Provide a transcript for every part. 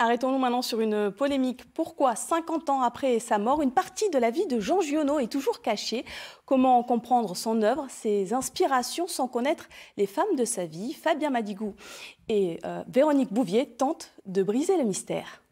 Arrêtons-nous maintenant sur une polémique. Pourquoi, 50 ans après sa mort, une partie de la vie de Jean Giono est toujours cachée? Comment comprendre son œuvre, ses inspirations sans connaître les femmes de sa vie? Fabien Madigou et Véronique Bouvier tentent de briser le mystère.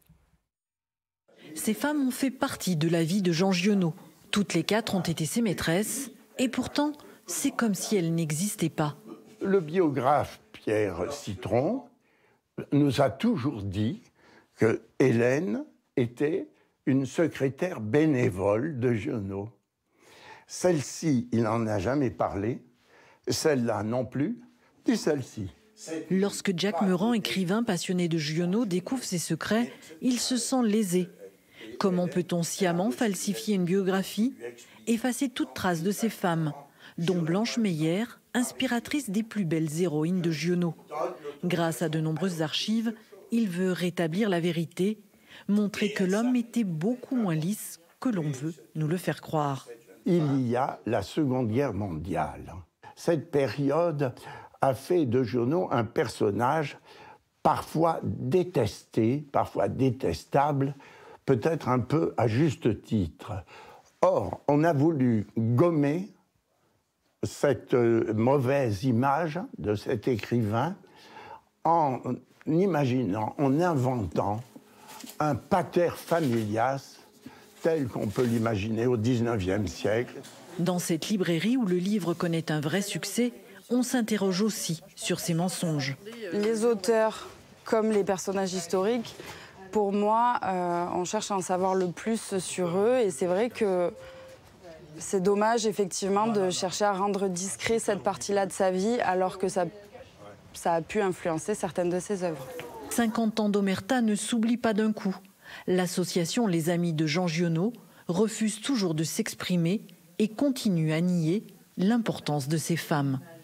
Ces femmes ont fait partie de la vie de Jean Giono. Toutes les 4 ont été ses maîtresses et pourtant, c'est comme si elles n'existaient pas. Le biographe Pierre Citron nous a toujours dit que Hélène était une secrétaire bénévole de Giono. Celle-ci, il n'en a jamais parlé, celle-là non plus, ni celle-ci. Lorsque Jacques Meurant, écrivain passionné de Giono, découvre ses secrets, il se sent lésé. Comment peut-on sciemment falsifier une biographie, effacer toute trace de ces femmes, dont Blanche Meyer, inspiratrice des plus belles héroïnes de Giono? Grâce à de nombreuses archives, il veut rétablir la vérité, montrer que l'homme était beaucoup moins lisse que l'on veut nous le faire croire. Il y a la Seconde Guerre mondiale. Cette période a fait de Giono un personnage parfois détesté, parfois détestable, peut-être un peu à juste titre. Or, on a voulu gommer cette mauvaise image de cet écrivain en imaginant, en inventant un pater familias tel qu'on peut l'imaginer au XIXe siècle. Dans cette librairie où le livre connaît un vrai succès, on s'interroge aussi sur ces mensonges. Les auteurs, comme les personnages historiques, pour moi, on cherche à en savoir le plus sur eux. Et c'est vrai que c'est dommage, effectivement, de chercher à rendre discret cette partie-là de sa vie, alors que ça a pu influencer certaines de ses œuvres. 50 ans d'omerta ne s'oublie pas d'un coup. L'association Les Amis de Jean Giono refuse toujours de s'exprimer et continue à nier l'importance de ces femmes.